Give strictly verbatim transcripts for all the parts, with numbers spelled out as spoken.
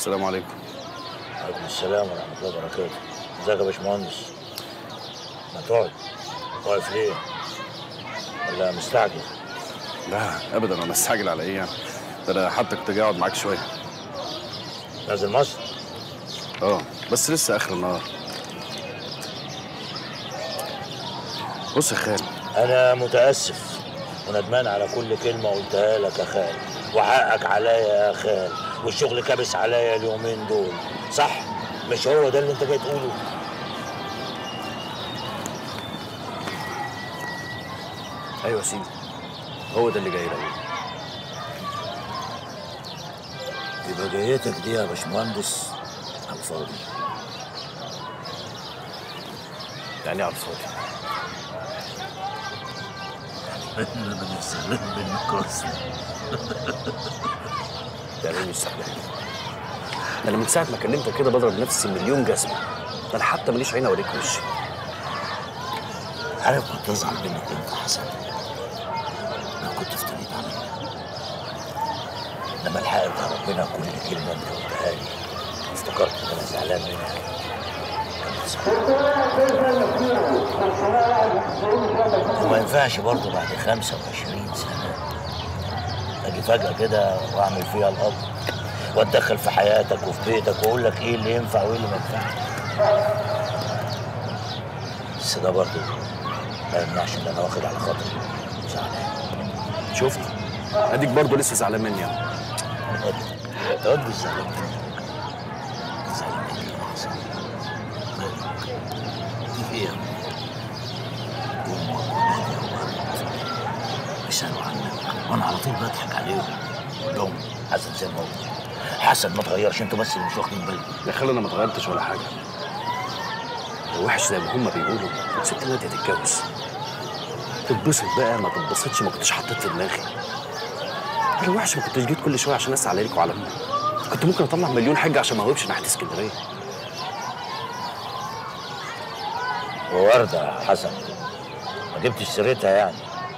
السلام عليكم. وعليكم السلام ورحمة الله وبركاته. ازيك يا باشمهندس؟ ما تقعد. واقف ليه؟ ولا مستعجل؟ لا ابدا، انا مستعجل على ايه يعني؟ ده انا حتى كنت جاي اقعد معاك شويه. نازل مصر؟ اه بس لسه اخر النهار. بص يا خال، أنا متأسف وندمان على كل كلمة قلتها لك يا خال، وحقك عليا يا خال، والشغل كابس عليا اليومين دول، صح؟ مش هو ده اللي أنت جاي تقوله؟ ايوه يا سيدي، هو ده اللي جاي لك. يبقى جايتك دي يا باشمهندس على الفاضي. يعني ايه على الفاضي؟ انا من الزعلان منك اصلا. يعني ايه مش زعلان؟ ده انا من ساعه ما كلمتك كده بضرب نفسي مليون جزمه، ده انا حتى ماليش عين اوريك وشي. عارف كنت ازعل منك انت يا حسن لو كنت افتريت عليا، لما الحقت ربنا كل كلمه انت قلتها لي افتكرت ان انا زعلان منها. وما ينفعش برضه بعد خمسة وعشرين سنة اجي فجأة كده واعمل فيها الاب واتدخل في حياتك وفي بيتك واقول لك ايه اللي ينفع وايه اللي ما ينفعش. بس ده برضه ما يمنعش ان انا واخد على خاطري زعلان. شفت؟ اديك برضه لسه زعلان مني يعني. اقعد مش زعلان منك، زعلان منك يا حسن. مالك؟ في ايه يا ابني؟ امك وناديه وورد بيسالوا عنك وانا على طول بضحك عليهم اقول لهم حسن زي ما هو، حسن ما اتغيرش، انتوا بس اللي مش واخدين بالكم. يا خالي انا ما اتغيرتش ولا حاجه، لو وحش زي ما هم بيقولوا كنت سبت ناديه تتجوز. تتبسط بقى ما تتبسطش ما كنتش حطيت في دماغي. لو وحش ما كنتش جيت كل شويه عشان اسال عليك وعلى امك. كنت ممكن اطلع مليون حاجه عشان ما اهوبش ناحيه اسكندريه. ووردة يا حسن ما جبتش سيرتها يعني؟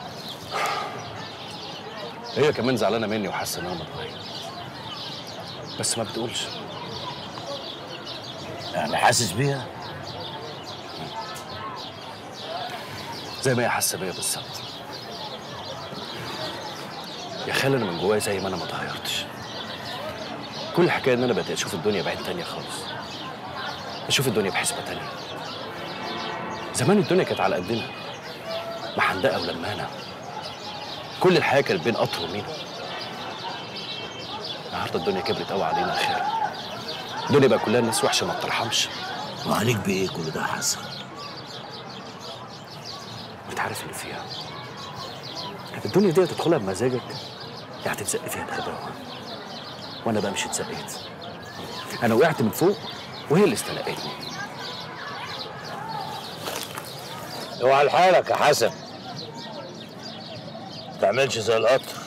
هي كمان زعلانه مني وحاسه ان انا متغير، بس ما بتقولش. يعني حاسس بيها؟ زي ما هي حاسه بيا بالظبط. يا خالي انا من جوايا زي ما انا ما اتغيرتش. كل الحكايه ان انا بدات اشوف الدنيا بعين تانيه خالص، اشوف الدنيا بحسبه تانيه. زمان الدنيا كانت على قدنا، محندقه ولمانه، كل الحياه كانت بين قطر ومينا. النهارده الدنيا كبرت قوي علينا يا خالي. الدنيا بقى كلها الناس وحشه ما بترحمش. وعليك بايه كل ده يا حسن؟ انت عارف اللي فيها، الدنيا دي تدخلها بمزاجك يا هتتزق فيها بغباوه. وانا بقى مش اتزقيت، انا وقعت من فوق وهي اللي استلقتني. اوعى لحالك يا حسن، ما تعملش زي القطر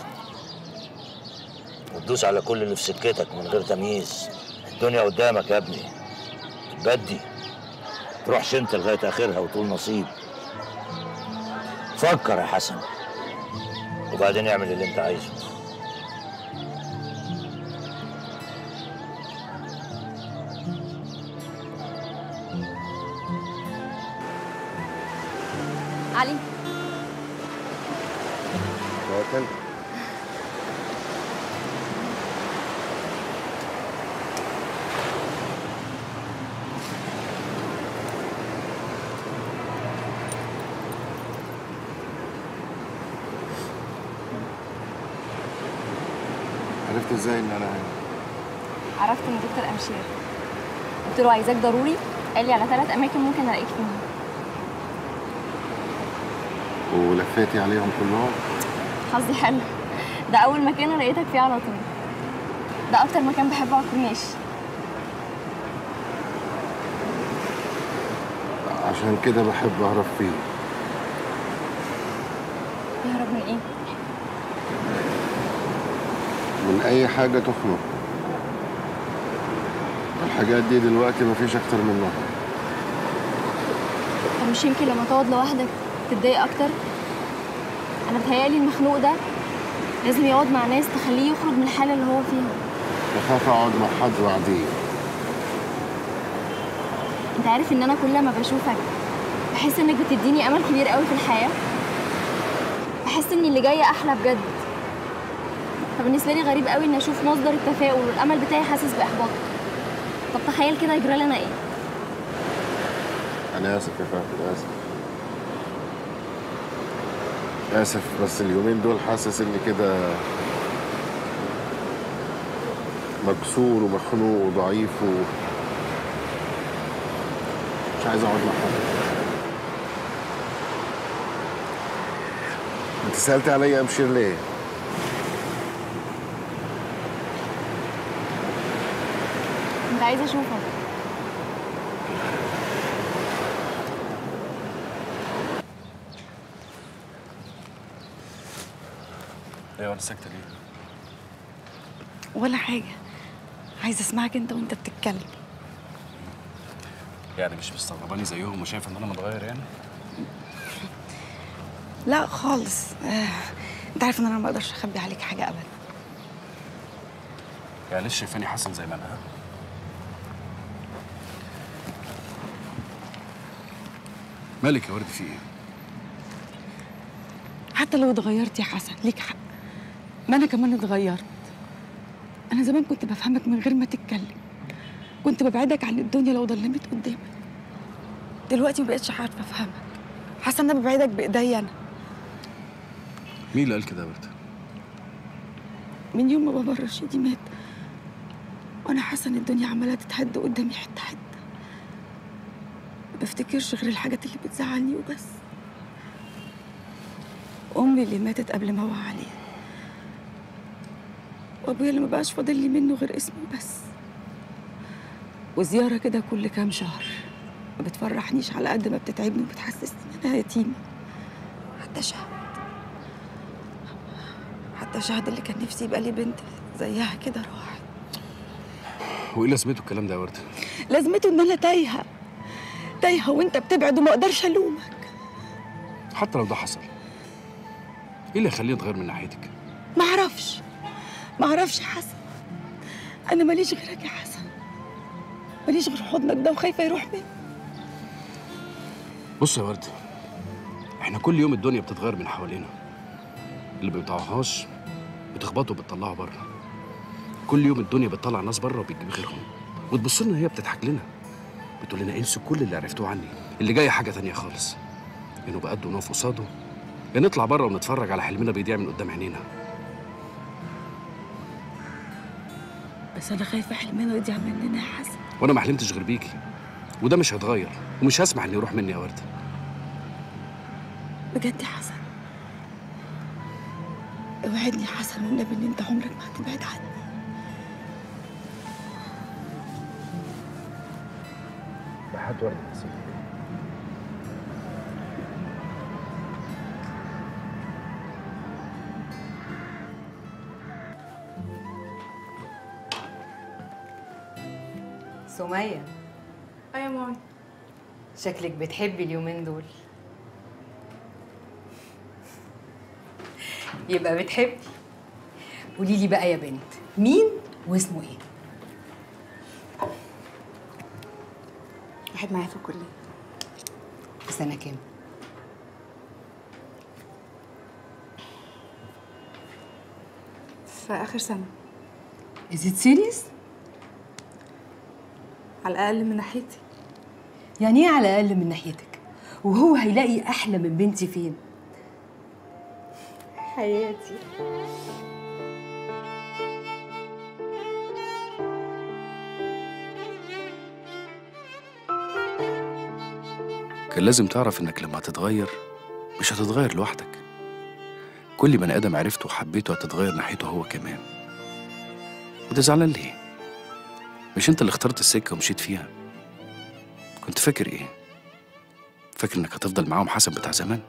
وتدوس على كل اللي في سكتك من غير تمييز. الدنيا قدامك يا ابني، تبدي تروحش انت لغايه اخرها وتقول نصيب. فكر يا حسن وبعدين اعمل اللي انت عايزه. علي توكل. عرفت ازاي ان انا هنا؟ عرفت من دكتور امشير، قلت له عايزاك ضروري، قال لي على ثلاث اماكن ممكن الاقيك فيهم. ولفيتي عليهم كلهم؟ حظي حلو، ده اول مكان انا لقيتك فيه على طول. ده اكتر مكان بحبه على الكورنيش. عشان كده بحب اهرب فيه. تهرب من ايه؟ من اي حاجه تخنق. الحاجات دي دلوقتي مفيش اكتر منها. طب مش يمكن لما تقعد لوحدك تتضايق اكتر؟ انا بتهيألي المخنوق ده لازم يقعد مع ناس تخليه يخرج من الحاله اللي هو فيها. بخاف اقعد مع حد بعديه. انت عارف ان انا كل ما بشوفك بحس انك بتديني امل كبير قوي في الحياه. بحس ان اللي جاي احلى بجد. فبالنسبه لي غريب قوي ان اشوف مصدر التفاؤل والامل بتاعي حاسس باحباط. طب تخيل كده يجرى لنا ايه؟ انا اسف يا فهد، اسف اسف بس اليومين دول حاسس اني كده مكسور ومخنوق وضعيف و مش عايز اقعد مع حد. انت سألت عليا يا مشير ليه؟ انت عايزه اشوفك. ايوه انا ساكته ليه؟ ولا حاجة، عايزة اسمعك انت وانت بتتكلم. يعني مش مستغرباني زيهم وشايف ان انا متغير يعني؟ لا خالص. آه، انت عارف ان انا ما اقدرش اخبي عليك حاجة ابدا. يعني ليش شايفاني حسن زي ما انا؟ ها؟ مالك يا وردي في ايه؟ حتى لو اتغيرت يا حسن ليك حق، ما انا كمان اتغيرت. انا زمان كنت بفهمك من غير ما تتكلم، كنت ببعدك عن الدنيا لو ضلمت قدامك. دلوقتي ما بقتش عارفه افهمك، حاسه ان انا ببعدك بايديا انا. مين اللي قال كده يا وردي؟ من يوم ما بابا الرشيدي مات وانا حاسه ان الدنيا عماله تتهد قدامي حته حته. ما بفتكرش غير الحاجات اللي بتزعلني وبس. امي اللي ماتت قبل ما اوعى عليها، وابويا اللي ما بقاش فاضل لي منه غير اسمه بس، وزياره كده كل كام شهر ما بتفرحنيش على قد ما بتتعبني وبتحسسني ان انا يتيمه. حتى شهد حتى شهد اللي كان نفسي يبقى لي بنت زيها كده راحت. وايه لازمته الكلام ده يا وردي؟ لازمته ان انا تايهه تايهه وانت بتبعد وما اقدرش الومك. حتى لو ده حصل، ايه اللي يخليني اتغير من ناحيتك؟ ما اعرفش ما اعرفش يا حسن، انا ماليش غيرك يا حسن، ماليش غير حضنك ده وخايفه يروح مني. بص يا وردي، احنا كل يوم الدنيا بتتغير من حوالينا، اللي بيطلعهاش بتخبطه وبتطلعه بره. كل يوم الدنيا بتطلع ناس بره وبتجيب غيرهم، وتبص لنا هي بتضحك لنا، بتقول لنا انسوا كل اللي عرفتوه عني، اللي جاي حاجه تانية خالص. انه بقد ونقف قصاده، يا نطلع بره ونتفرج على حلمنا بيضيع من قدام عينينا. بس انا خايفه حلمنا يضيع مننا يا حسن. وانا ما حلمتش غير بيكي، وده مش هيتغير، ومش هسمح انه يروح مني يا ورده. بجد يا حسن، اوعدني يا حسن والنبي ان انت عمرك ما هتبعد عني. بحد ورده نسيت. سمية. ايه يا مامي؟ شكلك بتحبي اليومين دول. يبقى بتحبي. قولي لي بقى يا بنت، مين واسمه ايه؟ واحد معايا في الكلية. في سنة كام؟ في آخر سنة. Is it serious؟ على الأقل من ناحيتي. يعني ايه على الأقل من ناحيتك؟ وهو هيلاقي أحلى من بنتي فين؟ حياتي. كان لازم تعرف انك لما هتتغير مش هتتغير لوحدك. كل بني ادم عرفته وحبيته هتتغير ناحيته هو كمان. انت زعلان ليه؟ مش انت اللي اخترت السكه ومشيت فيها؟ كنت فاكر ايه؟ فاكر انك هتفضل معاهم حسن بتاع زمان؟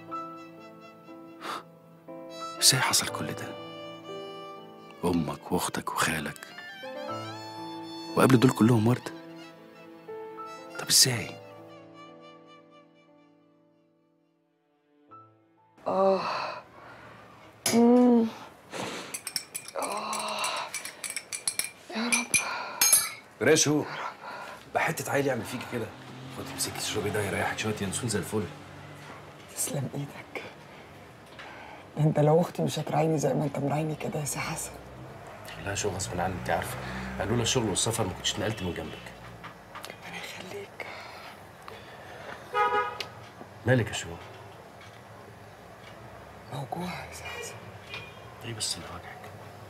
ازاي حصل كل ده؟ امك واختك وخالك وقبل دول كلهم ورده. طب ازاي؟ اه امم اه راشو بحته عيل يعمل فيكي كده. خدي امسكي تشربي ده يريحك شويه ينسون زي الفل. تسلم ايدك. انت لو اختي مش هتراعيني زي ما انت مراعيني كده يا سي حسن. لا شو غصب عني، انت عارفه قالوا لي الشغل والسفر ما كنتش نقلت من جنبك. ربنا يخليك. مالك يا شو؟ موجوع يا سي حسن. ايه بس اللي واجعك؟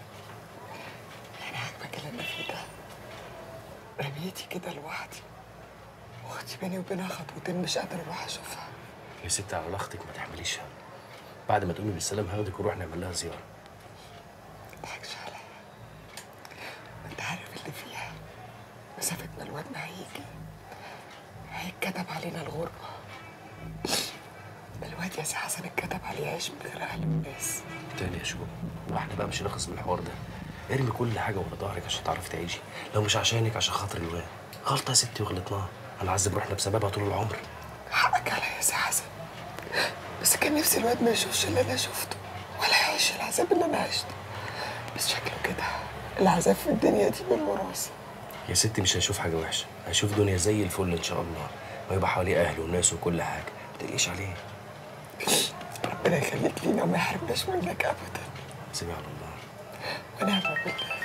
يعني عاجبك اللي انا فيه ده؟ رميتي كده لوحدي، واختي بيني وبينها خطوتين مش قادر اروح اشوفها. يا ستي على لاختك ما تحمليش هم. بعد ما تقومي بالسلامه هاخدك ونروح نعمل لها زياره. ما تضحكش عليا، انت عارف اللي فيها. مسافة ما الواد ما هيجي هيتكتب علينا الغربة. الواد يا سي حسن اتكتب عليه يعيش من غير اهل الناس. تاني يا شو، واحنا بقى مش هنخلص من الحوار ده. ارمي كل حاجه ورا ظهرك عشان تعرفي تعيشي، لو مش عشانك عشان خاطر الواد. غلطه يا ستي وغلطناها، هنعذب روحنا بسببها طول العمر. حقك عليا يا سي حسن، بس كان نفسي الواد ما يشوفش اللي انا شفته ولا يعيش العذاب اللي انا عشته. بس شكله كده العذاب في الدنيا دي بالوراثة. يا ستي مش هيشوف حاجه وحشه، هيشوف دنيا زي الفل ان شاء الله، ويبقى حواليه اهله وناس وكل حاجه. ما تقلقيش عليه. ربنا يخليك لينا وما يحرمناش منك ابدا. سيبي على الله. ونعم بالله.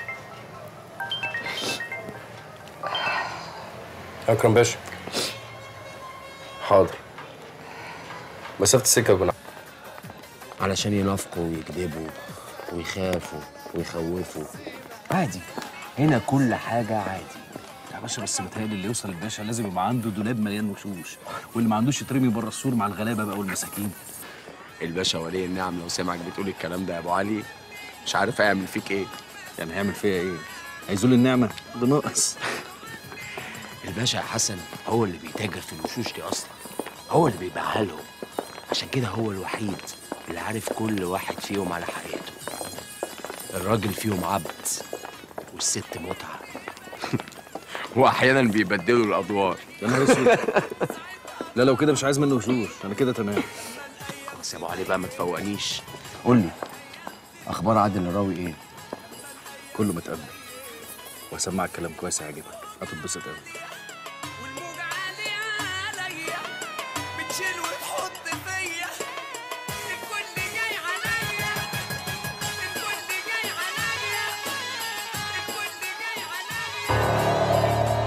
اكرم باشا. حاضر. مسافه السكه كنا علشان ينافقوا ويكذبوا ويخافوا ويخوفوا. عادي، هنا كل حاجة عادي. يا باشا بس متهيألي اللي يوصل الباشا لازم يبقى عنده دولاب مليان وشوش، واللي ما عندوش يترمي بره السور مع الغلابه بقى والمساكين. الباشا ولي النعم لو سمعك بتقول الكلام ده يا ابو علي مش عارف هيعمل فيك ايه. يعني هيعمل فيا ايه؟ هيزول النعمه؟ ده ناقص. الباشا يا حسن هو اللي بيتاجر في الوشوش دي اصلا، هو اللي بيبيعها لهم. عشان كده هو الوحيد اللي عارف كل واحد فيهم على حقيقته. الراجل فيهم عبد والست متعه. واحيانا بيبدلوا الادوار. يا نهار اسود. لا لو كده مش عايز منه وشوش، انا كده تمام. خلاص يا ابو علي بقى ما تفوقنيش. قول لي اخبار عادل الراوي ايه؟ كله متقبل، وهسمعك كلام كويس هيعجبك، هتتبسط قوي. والموجة عالية عليا بتشيل وتحط فيا، الكل جاي عليا، الكل جاي عليا، الكل جاي عليا.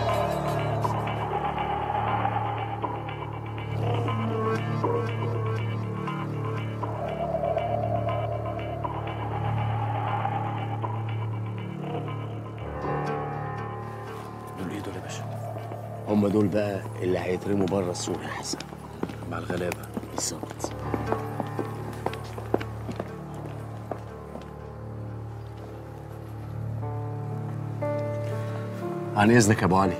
دول ايه دول يا باشا؟ هم دول بقى اللي هيترموا بره السور يا حسن. مع الغلابه. بالظبط. عن اذنك يا ابو علي.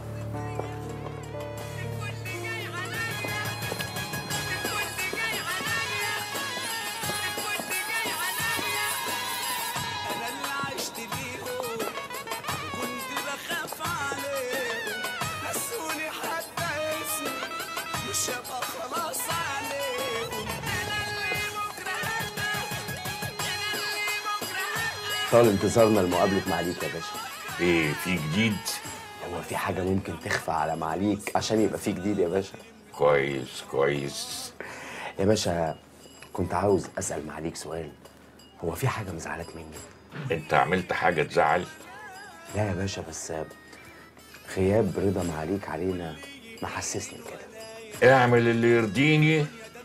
أنا اللي عشت ليهم كنت بخاف عليهم، نسوني حتى اسمي مش هبقى خلاص عليهم. أنا اللي بكرة هلا، أنا اللي بكرة هلا. طال انتظارنا لمقابله معاليك يا باشا. ايه في جديد؟ هو في حاجه ممكن تخفى على معاليك عشان يبقى في جديد يا باشا؟ كويس كويس. يا باشا كنت عاوز اسال معاليك سؤال. هو في حاجه مزعلك مني؟ انت عملت حاجه تزعل؟ لا يا باشا، بس غياب رضا معاليك علينا محسسني كده. اعمل اللي يرضيني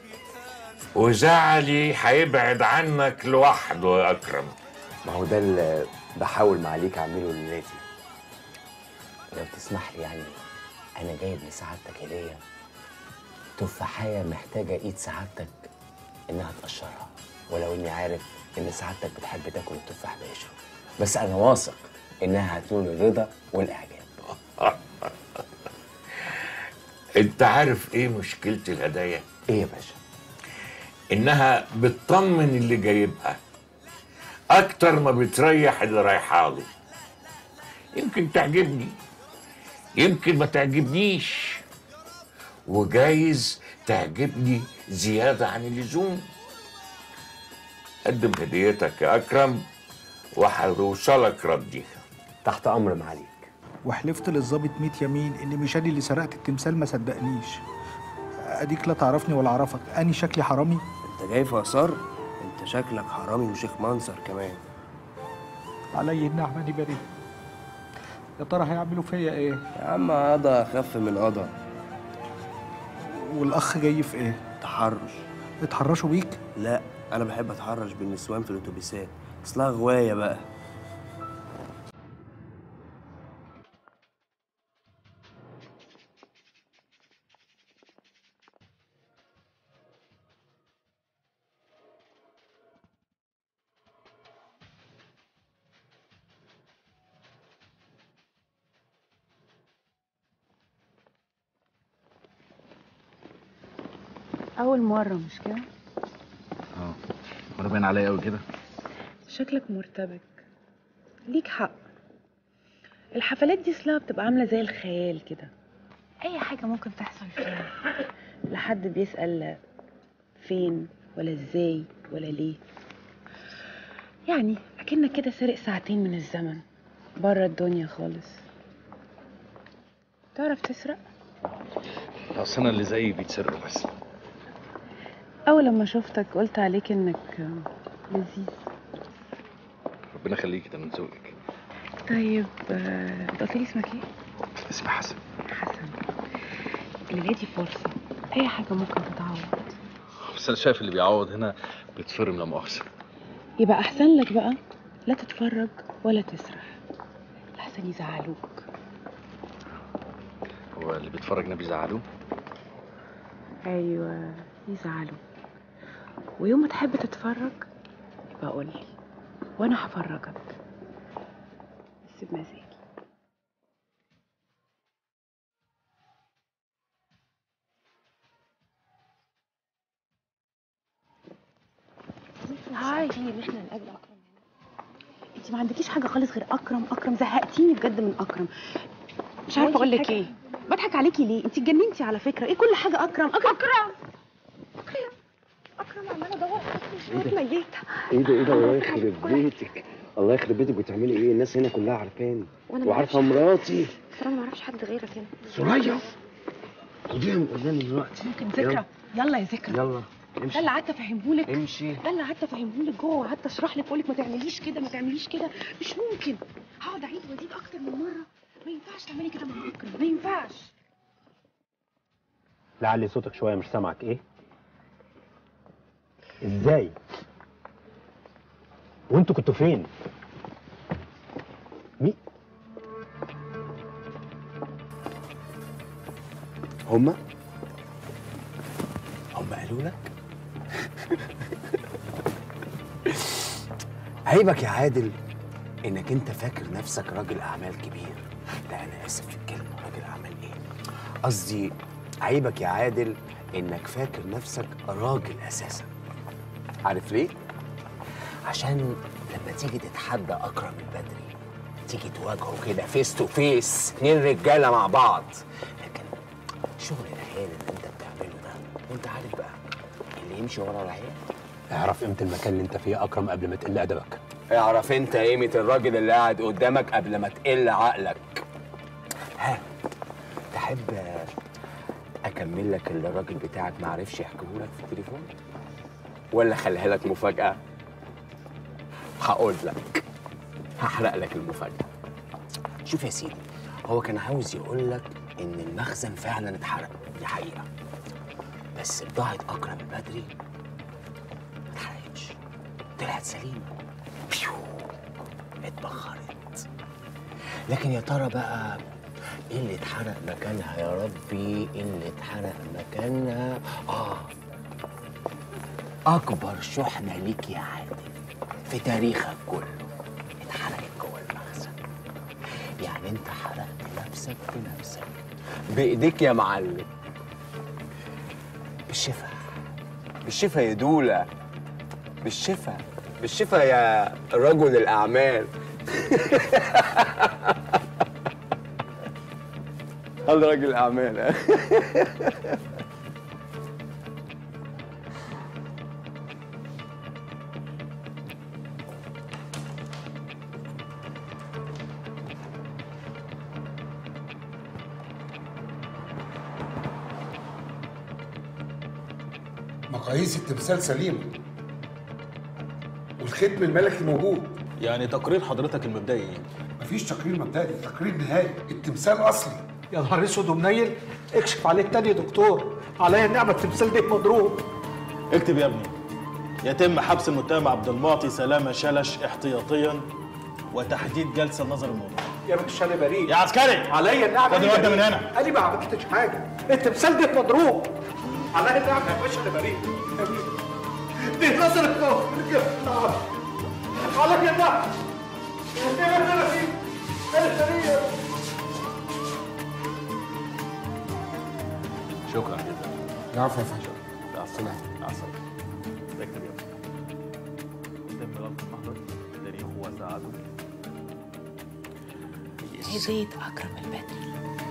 وزعلي هيبعد عنك لوحده يا اكرم. ما هو ده اللي بحاول معاليك اعمله ليلاتي. لو تسمح لي يعني انا جايب لسعادتك هديه، تفاحيه محتاجه ايد سعادتك انها تقشرها، ولو اني عارف ان سعادتك بتحب تاكل التفاح بقشره، بس انا واثق انها هتنول الرضا والاعجاب. انت عارف ايه مشكله الهدايا؟ ايه يا باشا؟ انها بتطمن اللي جايبها اكتر ما بتريح اللي رايحه له. يمكن تعجبني يمكن ما تعجبنيش، وجايز تعجبني زياده عن اللزوم. قدم هديتك يا اكرم وهيوصلك رديها. تحت امر معاليك. وحلفت للظابط ميت يمين ان مش انا اللي سرقت التمثال ما صدقنيش. اديك لا تعرفني ولا اعرفك، اني شكلي حرامي؟ انت جاي في اثار؟ انت شكلك حرامي وشيخ منصر كمان. علي النعمه دي بريء. يا ترى هيعملوا فيا ايه؟ يا عم قضا اخف من قضا. والاخ جاي في ايه؟ تحرش. اتحرشوا بيك؟ لا انا بحب اتحرش بالنسوان في الاتوبيسات، اصلها غوايه بقى. أول مرة مش كده؟ اه وانا باين عليا قوي كده؟ شكلك مرتبك. ليك حق. الحفلات دي اصلها بتبقى عاملة زي الخيال كده، أي حاجة ممكن تحصل فيها. لا حد بيسأل فين ولا ازاي ولا ليه. يعني أكنك كده سارق ساعتين من الزمن بره الدنيا خالص. تعرف تسرق؟ اصل انا اللي زيي بيتسرقوا بس. أول لما شفتك قلت عليك إنك لذيذ. ربنا يخليكي، ده من ذوقك. طيب انت قلت لي اسمك ايه؟ اسمي حسن. حسن. الليلة دي فرصة، أي حاجة ممكن تتعوض. بس أنا شايف اللي بيعوض هنا بيتفرم لا مؤاخذة. يبقى أحسن لك بقى لا تتفرج ولا تسرح، لحسن يزعلوك. هو اللي بيتفرج ده بيزعلوه؟ أيوه يزعلوا. ويوم ما تحب تتفرج يبقى قولي وأنا هفرجك، بس بمزاجي. هاي ان احنا نقابل اكرم هنا. انت ما عندكيش حاجه خالص غير اكرم اكرم، زهقتيني بجد من اكرم. مش عارفه اقول لك ايه. بضحك عليكي ليه؟ انت اتجننتي على فكره. ايه كل حاجه اكرم اكرم اكرم اكرم اكرم عماله ادور عليكي ميته. ايه ده ايه ده الله يخرب بيتك، الله يخرب بيتك. بتعملي ايه؟ الناس هنا كلها عارفاني وعارفه مراتي. بس انا ما اعرفش حد غيرك هنا. سوريا خديها من قدامي دلوقتي. ممكن ذكرى. يلا يا ذكرى. يلا ده اللي قعدت افهمهولك. امشي. ده اللي قعدت افهمهولك جوه وقعدت اشرح لك واقول لك ما تعمليش كده ما تعمليش كده. مش ممكن. هقعد اعيد وازيد اكتر من مره. ما ينفعش تعملي كده مع اكرم، ما ينفعش. لعلي صوتك شويه مش سامعك. ايه؟ ازاي؟ وانتوا كنتوا فين؟ مين؟ هما؟ هما قالوا لك؟ عيبك يا عادل انك انت فاكر نفسك راجل اعمال كبير. لا انا اسف في الكلمه، راجل اعمال ايه؟ قصدي عيبك يا عادل انك فاكر نفسك راجل اساسا. عارف ليه؟ عشان لما تيجي تتحدى اكرم البدري تيجي تواجهه كده فيس تو فيس، اتنين رجاله مع بعض. لكن شغل العيال اللي انت بتعمله ده، وانت عارف بقى اللي يمشي ورا العيال. اعرف قيمه المكان اللي انت فيه يا اكرم قبل ما تقل ادبك. اعرف انت قيمه الراجل اللي قاعد قدامك قبل ما تقل عقلك. ها تحب اكمل لك اللي الراجل بتاعك ما عرفش يحكيهولك في التليفون، ولا خليها لك مفاجاه؟ هقول لك، هحرق لك المفاجاه. شوف يا سيدي، هو كان عاوز يقول لك ان المخزن فعلا اتحرق، دي حقيقه، بس بضاعه اكرم البدري ما اتحرقتش، طلعت سليمه، بيو اتبخرت. لكن يا ترى بقى ايه اللي اتحرق مكانها يا ربي؟ ايه اللي اتحرق مكانها؟ اه اكبر شحنه ليك يا عادل في تاريخك كله اتحرقت جوه المخزن. يعني انت حرقت نفسك بنفسك بايديك يا معلم. بالشفا بالشفا يا دوله، بالشفا بالشفا يا رجل الاعمال. هذا راجل اعمال. مقاييس التمثال سليمه والختم الملكي موجود. يعني تقرير حضرتك المبدئي ايه؟ مفيش تقرير مبدئي، تقرير نهائي، التمثال اصلي. يا نهار اسود ومنيل، اكشف عليه التاني يا دكتور، عليا النعمه التمثال ده مضروب. اكتب يا ابني: يتم حبس المتهم عبد المعطي سلامه شلش احتياطيا وتحديد جلسه نظر الموضوع. يا باشا انا بريء يا عسكري عليا النعمه. خد الواد ده من هنا. انا ما عملتش حاجه، التمثال ده مضروب. عليا النعمه يا باشا انا بريء. دي نظر الموضوع. عليا النعمه. انا بريء. انا بريء. شكرا جدا. العفو يا فندم. مع السلامه. مع السلامه. اكتب يا ابني: يتم ربط المحضر تاريخه وساعته. هدية أكرم البدري.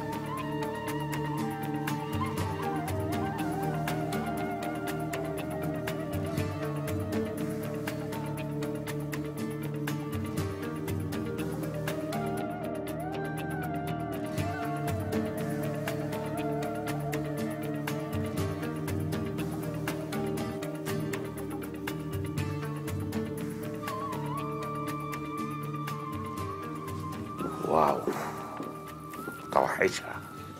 واو، توحشها.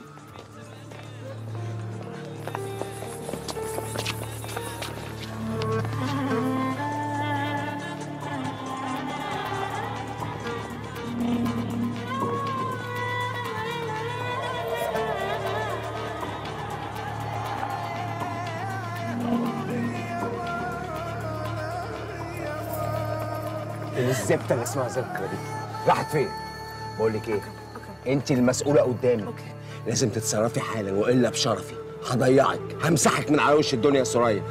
الزبده اللي اسمها ذكرى دي راحت فين؟ بقول لك ايه؟ انت المسؤوله قدامي. أوكي. لازم تتصرفي حالا والا بشرفي هضيعك، همسحك من على وش الدنيا يا سوريا.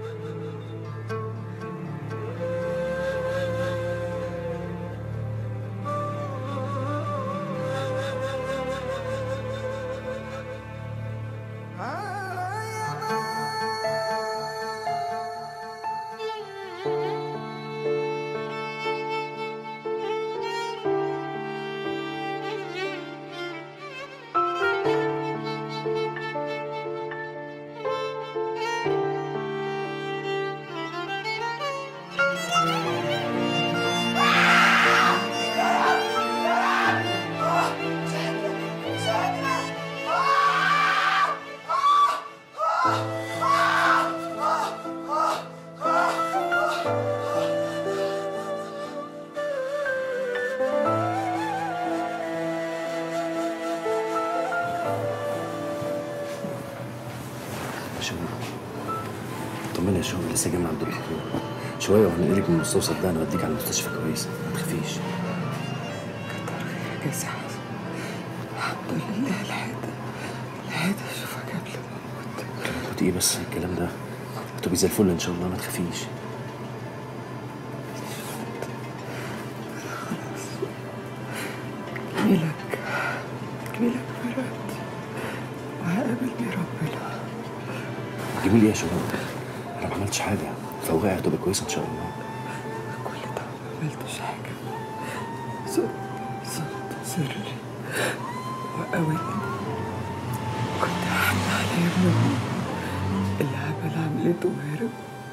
طمني يا شو، لسه جاي من عند الدكتور. شويه وهنقلك من المستوصف ده، انا اوديك على المستشفى كويسه، ما تخافيش. كتر خيرك يا سعد. الحمد لله لحقت لحقت اشوفك قبل ما اموت. كنت ايه بس الكلام ده؟ هتبقي زي الفل ان شاء الله، ما تخافيش. جميلك جميلك فرقت وهقابلني ربنا. جميل ايه يا شباب؟ انا ما عملتش حاجه، فوقعي هتبقى كويسه ان شاء الله. كل ده ما عملتش حاجه، صوت صوت سري وقوتني. كنت حن على ابن امي اللي عمل عملته وهرب.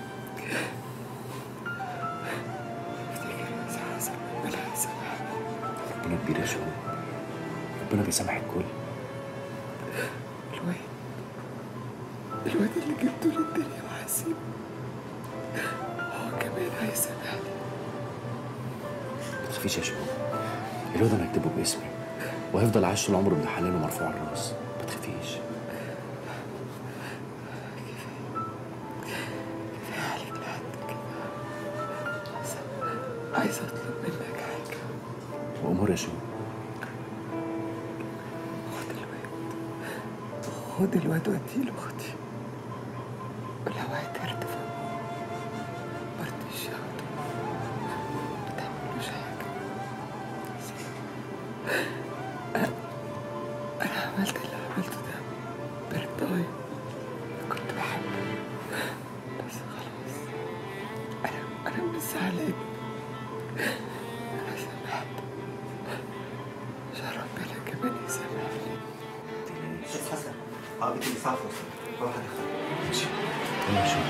افتكر يا سعد ربنا هيسامحني. ربنا كبير يا شباب، ربنا بيسامح الكل. الواد الواد اللي جبته للدنيا وهسيبه هو كمان هيسامحني. ما تخافيش يا شباب، الواد انا هكتبه باسمي وهيفضل عايش طول عمره ابن حلال ومرفوع الراس، ما تخافيش. كفايه عليك لحد كده. بس عايزه اطلب منك حاجه. وامور يا شباب. خد الواد خد الواد وديه لاختي، ولو اعترت فمه مرضيش ياخده، ما تعملوش حاجه. انا انا عملت اللي عملته ده برضاي، كنت بحبه بس خلاص. انا انا مش زعلان، انا سامحت عشان ربنا كمان يسامحني. استاذ حسن، عربية الاسعاف وصلت، روح ادخلها. انا شو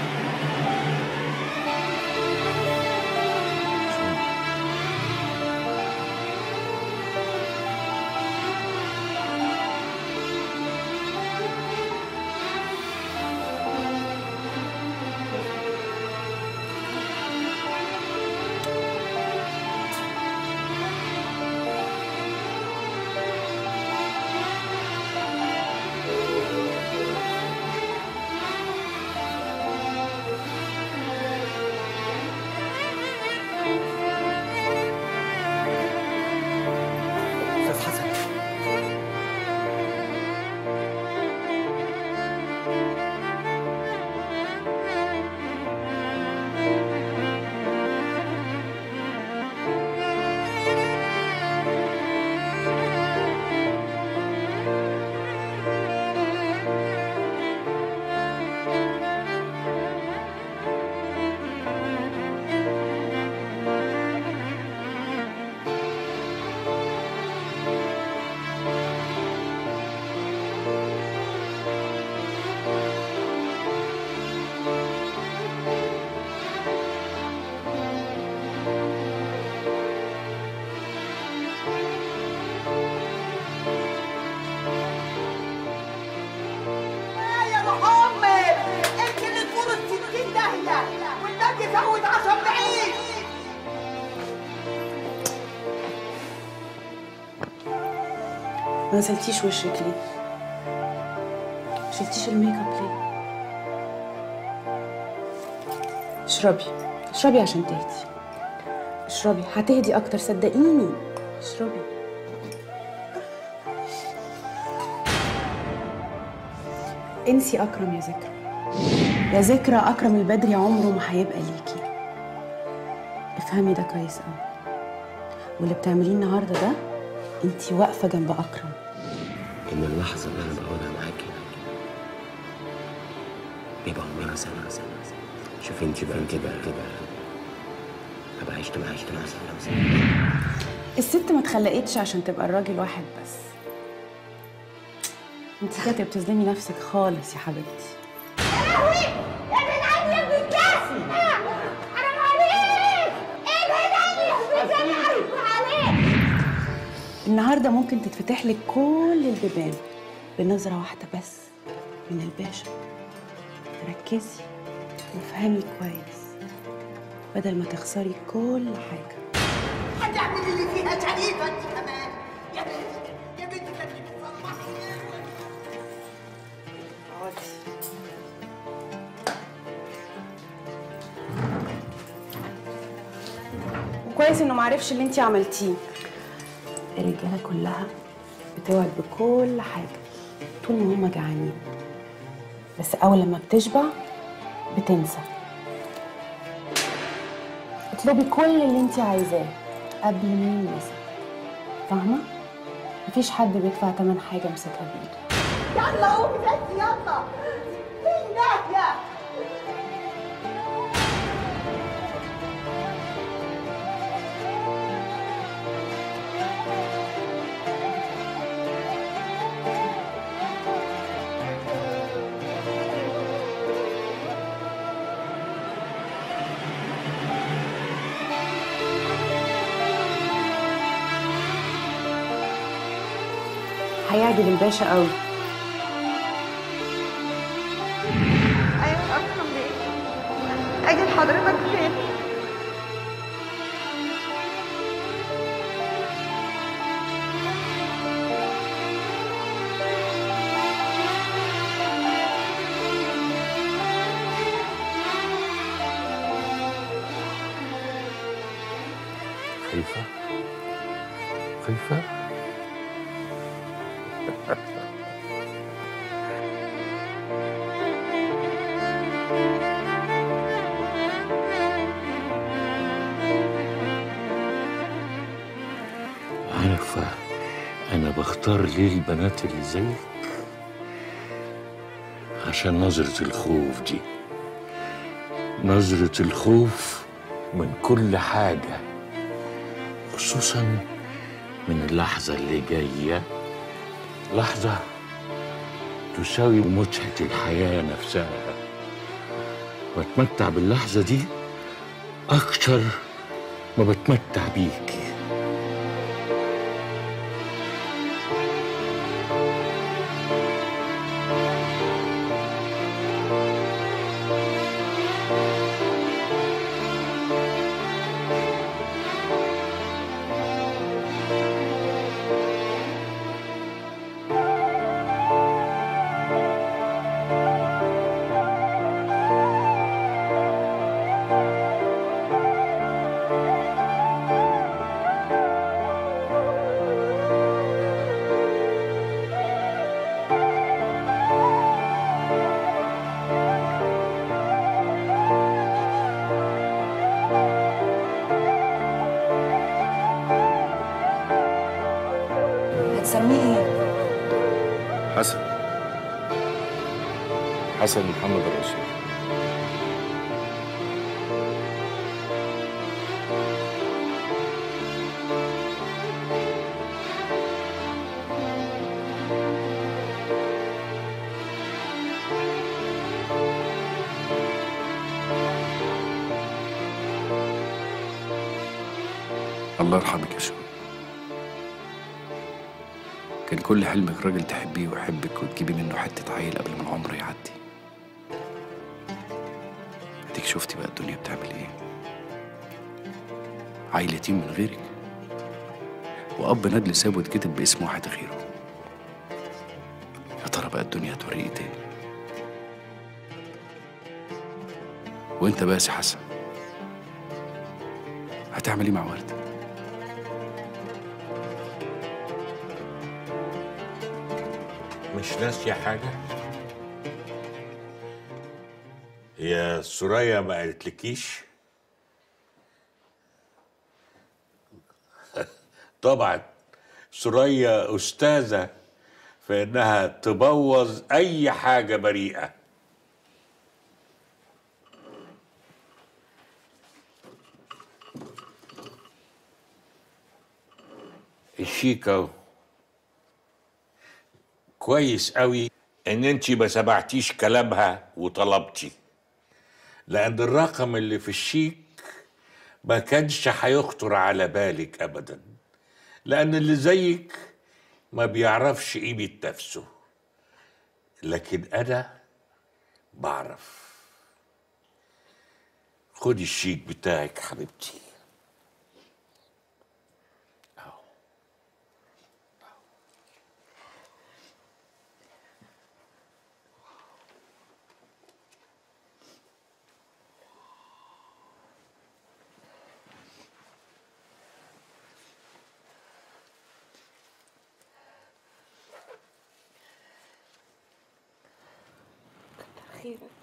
ما غسلتيش وشك ليه؟ شلتيش الميك اب ليه؟ اشربي اشربي عشان تهدي. اشربي هتهدي اكتر صدقيني. اشربي. انسي اكرم يا ذكرى. يا ذكرى اكرم البدري عمره ما هيبقى ليكي. افهمي ده كويس قوي. واللي بتعمليه النهارده ده انتي واقفه جنب اكرم. ان اللحظه اللي انا بقعدها معاكي بيبقى عمرها سنه سنه شوفي انت بقى كده كده هبقى عشت معاك عشت معاك سنه. الست ما اتخلقتش عشان تبقى الراجل واحد بس. انت كده بتظلمي نفسك خالص يا حبيبتي. يا لهوي يا جدعان يا ابن الكاس حرام عليك. ايه ده يا جدعان حرام عليك. النهارده ممكن تتفتح لك كل البيبان بنظره واحده بس من الباشا. ركزي وافهمي كويس بدل ما تخسري كل حاجه. هتعملي اللي فيها شريفه انت كمان يا بنتي يا بنتي كانت بتصلحي. وكويس انه معرفش اللي انتي عملتيه. الرجاله كلها بتوعد بكل حاجه طول ما هما جعانين، بس اول لما بتشبع بتنسى. اطلبي كل اللي انتي عايزاه قبل ما ينسى، فاهمه؟ مفيش حد بيدفع تمن حاجه مسكها بايده. يلا قومي بس يلا مين ناهيه. هيعجب الباشا قوي. ايوه اكرم بيه اجي لحضرتك فين؟ خايفة؟ خايفة؟ عارفة أنا بختار ليه البنات اللي زيك؟ عشان نظرة الخوف دي، نظرة الخوف من كل حاجة، خصوصا من اللحظة اللي جاية، لحظة تساوي متعة الحياة نفسها. واتمتع باللحظة دي أكتر ما بتمتع بيكي. هتسميه ايه؟ حسن حسن محمد الرسول. الله يرحمك يا شو. كان كل حلمك راجل تحبيه ويحبك وتجيبي منه حتة عيل قبل ما العمر يعدي. اديك شفتي بقى الدنيا بتعمل ايه. عيل يتيم من غيرك، وأب ندل سابه اتكتب باسم واحد غيره. يا ترى بقى الدنيا هتوريه ايه تاني؟ وانت بقى يا سي حسن هتعمل ايه مع وردة؟ مش ناسية حاجة؟ هي سوريا ما قالتلكيش؟ طبعا سوريا أستاذة في إنها تبوظ أي حاجة بريئة. الشيك أهو. كويس قوي ان انت ما سمعتيش كلامها وطلبتي، لان الرقم اللي في الشيك ما كانش هيخطر على بالك ابدا، لان اللي زيك ما بيعرفش قيمة نفسه، لكن انا بعرف. خدي الشيك بتاعك حبيبتي. خيرك.